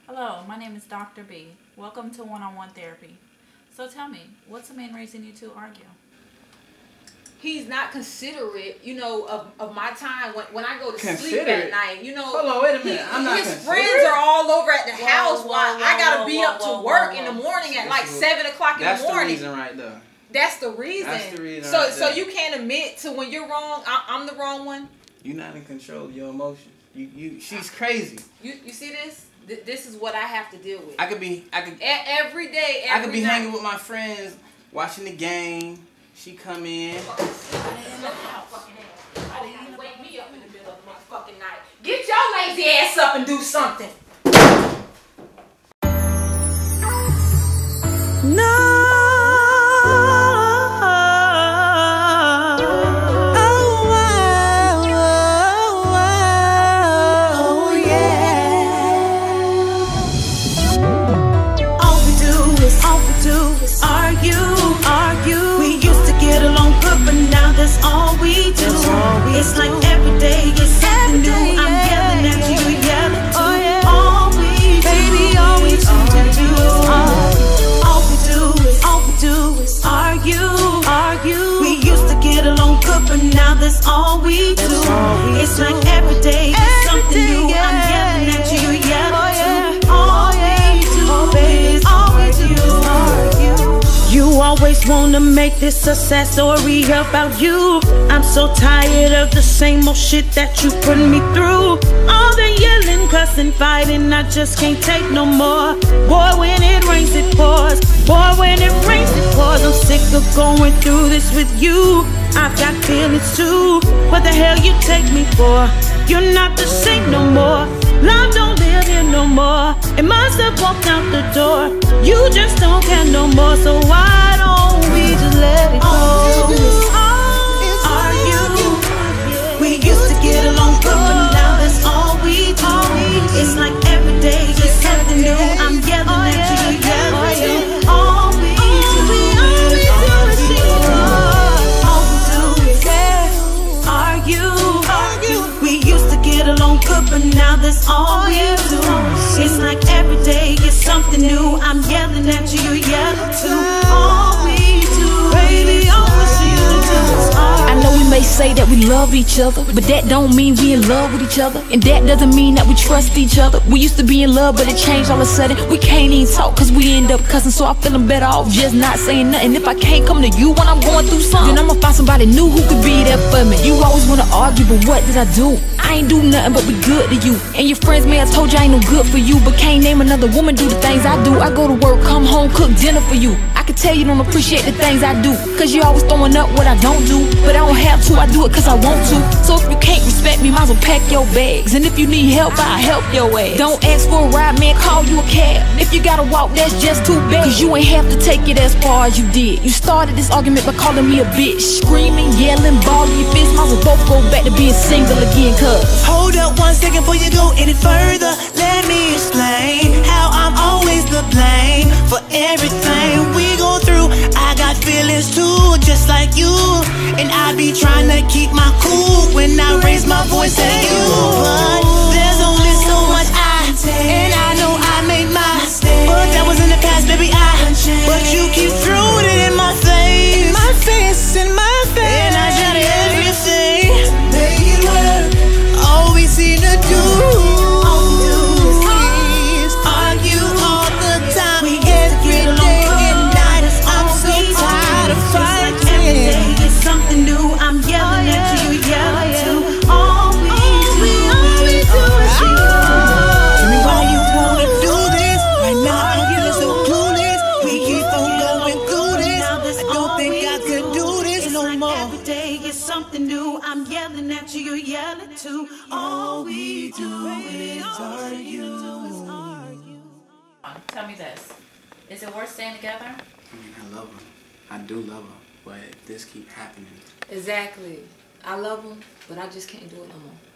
Hello, my name is Dr. B. Welcome to one-on-one therapy. So tell me, what's the main reason you two argue? He's not considerate, of my time when I go to sleep Considerate? at night. Hold on, wait a minute. I'm not his considerate. friends are all over at the house whoa, while whoa, I gotta whoa, be whoa, up to whoa, work whoa, in the whoa. morning at like 7 o'clock in the morning. That's the reason right there. That's the reason. That's the reason So, right so there. you can't admit to when you're wrong. I'm the wrong one. You're not in control of your emotions. She's crazy. You see this? This is what I have to deal with. Every day. I could be hanging with my friends, watching the game. She come in. Wake me up in the middle of the motherfucking night. Get your lazy ass up and do something. No. It's like every day is something new. I'm yelling at you, you're yelling too. All we do, baby, all we do is argue. We used to get along good, but now that's all we do. It's like every day is something new. I'm yelling at you, you're yelling too. All we do, baby, is argue. You always wanna make this a sad story about you. I'm so tired of the same old shit that you put me through. All the yelling, cussing, fighting, I just can't take no more. Boy, when it rains, it pours. Boy, when it rains, it pours. I'm sick of going through this with you. I've got feelings too. What the hell you take me for? You're not the same no more. Love don't live here no more. It must have walked out the door. You just don't care no more. So why don't we just let it go? We used to get along good, but now that's all we do. It's like every day is something new. I'm yelling at you, you're yelling too. All we do is argue. We used to get along good, but now that's all we do. It's like every day is something new. I'm yelling at you, you're yelling too. All we do, baby, all we do is argue. I know we may say that we love each other, but that don't mean we in love with each other. And that doesn't mean that we trust each other. We used to be in love, but it changed all of a sudden. We can't even talk cause we end up cussing. So I'm feeling better off just not saying nothing. If I can't come to you when I'm going through something, then I'ma find somebody new who could be there for me. You always wanna argue, but what did I do? I ain't do nothing but be good to you. And your friends may have told you I ain't no good for you, but can't name another woman do the things I do. I go to work, come home, cook dinner for you. I can tell you don't appreciate the things I do, cause you always throwing up what I don't do. But I don't have to, I do it cause I want to. So if you can't respect me, might as well pack your bags. And if you need help, I'll help your ass. Don't ask for a ride, man, call you a cab. If you gotta walk, that's just too bad, cause you ain't have to take it as far as you did. You started this argument by calling me a bitch, screaming, yelling, balling your fists. Might as well both go back to being single again, cause hold up 1 second before you go any further. Let me explain how I'm always the blame for everything we go through. I got feelings too, just like you. And I be trying to keep my cool when I raise my voice at you. But there's only so much and I know I made my mistake. But that was in the past, baby, but you keep throwing it in my face. In my face, in my face. And I tried everything to make it work. All we seem to do is argue all the time. We every day and night. I'm so tired of fighting. Every day is something new. I'm yelling at you, yelling too. All we do is argue. Tell me why you wanna do this. Right now I'm feeling so clueless. We keep on going through this. I don't think I could do this no more. Every day is something new. I'm yelling at you, you're yelling too. All we do is argue. Tell me this. Is it worth staying together? I mean, I love her. I do love her. But if this keep happening. Exactly. I love him, but I just can't do it no more.